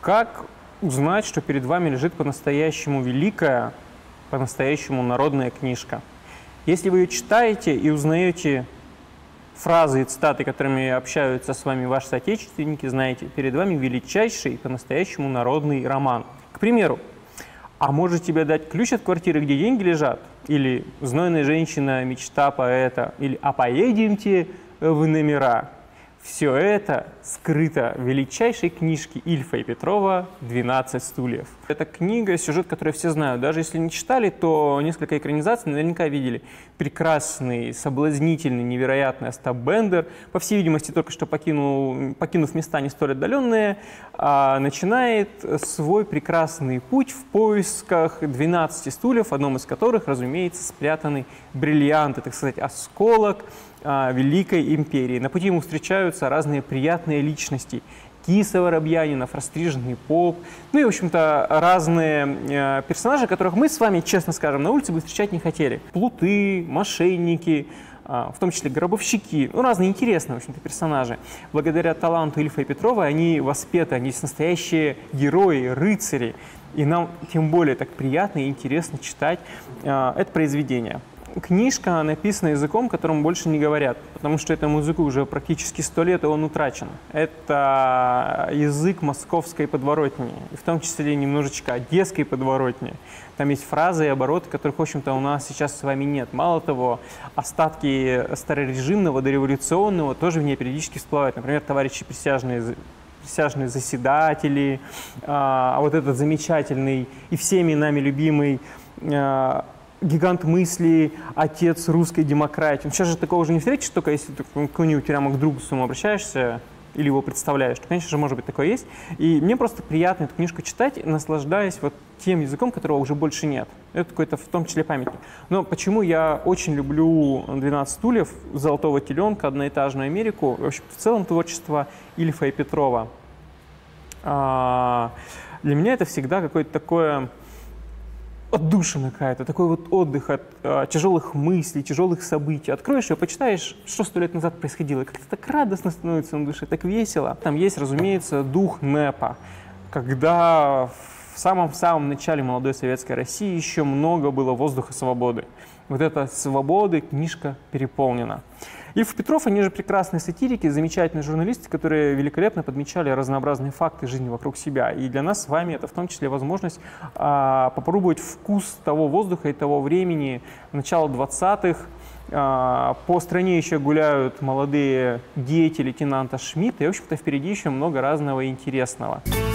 Как узнать, что перед вами лежит по-настоящему великая, по-настоящему народная книжка? Если вы ее читаете и узнаете фразы и цитаты, которыми общаются с вами ваши соотечественники, знаете, перед вами величайший, по-настоящему народный роман. К примеру, «А может тебе дать ключ от квартиры, где деньги лежат?» Или «Знойная женщина, мечта поэта?» Или «А поедемте в номера?» Все это скрыто в величайшей книжке Ильфа и Петрова «12 стульев». Это книга, сюжет, который все знают. Даже если не читали, то несколько экранизаций наверняка видели. Прекрасный, соблазнительный, невероятный Остап Бендер, по всей видимости, только что покинув места не столь отдаленные, начинает свой прекрасный путь в поисках 12 стульев, в одном из которых, разумеется, спрятаны бриллианты, так сказать, осколок Великой империи. На пути ему встречаются разные приятные личности. Киса Воробьянинов, растриженный поп, ну и, в общем-то, разные персонажи, которых мы с вами, честно скажем, на улице бы встречать не хотели. Плуты, мошенники, в том числе гробовщики, ну, разные интересные, в общем-то, персонажи. Благодаря таланту Ильфа и Петрова они воспеты, они есть настоящие герои, рыцари. И нам тем более так приятно и интересно читать это произведение. Книжка написана языком, которым больше не говорят, потому что этому языку уже практически 100 лет, и он утрачен. Это язык московской подворотни, в том числе немножечко одесской подворотни. Там есть фразы и обороты, которых, в общем-то, у нас сейчас с вами нет. Мало того, остатки старорежимного, дореволюционного тоже в ней периодически всплывают. Например, товарищи присяжные заседатели, а вот этот замечательный и всеми нами любимый гигант мысли, отец русской демократии. Сейчас же такого уже не встретишь, только если ты к какому-нибудь прямо к другу своему обращаешься или его представляешь, то, конечно же, может быть, такое есть. И мне просто приятно эту книжку читать, наслаждаясь вот тем языком, которого уже больше нет. Это какой-то, в том числе, памятник. Но почему я очень люблю «12 стульев», «Золотого теленка», «Одноэтажную Америку», в общем, в целом творчество Ильфа и Петрова? Для меня это всегда какое-то такое отдушина какая-то, такой вот отдых от тяжелых мыслей, тяжелых событий. Откроешь ее, почитаешь, что 100 лет назад происходило, и как-то так радостно становится на душе, так весело. Там есть, разумеется, дух НЭПа, когда в самом начале молодой советской России еще много было воздуха свободы. Вот эта свобода, книжка переполнена. Ильф и Петров, они же прекрасные сатирики, замечательные журналисты, которые великолепно подмечали разнообразные факты жизни вокруг себя. И для нас с вами это в том числе возможность попробовать вкус того воздуха и того времени начала 20-х. По стране еще гуляют молодые дети лейтенанта Шмидта, и, в общем-то, впереди еще много разного интересного.